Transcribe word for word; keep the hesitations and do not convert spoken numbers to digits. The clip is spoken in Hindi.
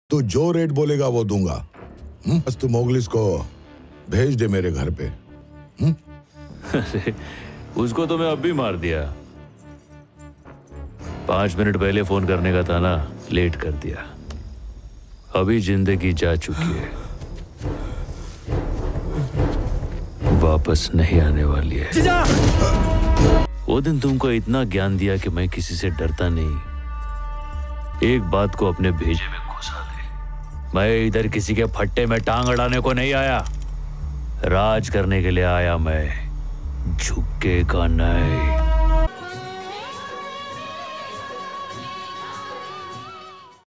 तू जो रेट बोलेगा वो दूंगा। हम्म? बस तू मोगलिस को भेज दे मेरे घर पे। हम्म? अरे उसको तो मैं अब भी मार दिया। पांच मिनट पहले फोन करने का था ना, लेट कर दिया। अभी जिंदगी जा चुकी है, वापस नहीं आने वाली है। जीजा! वो दिन तुमको इतना ज्ञान दिया कि मैं किसी से डरता नहीं। एक बात को अपने भेजे में घुसा दे। मैं इधर किसी के फट्टे में टांग अड़ाने को नहीं आया, राज करने के लिए आया मैं, झुकेगा नहीं।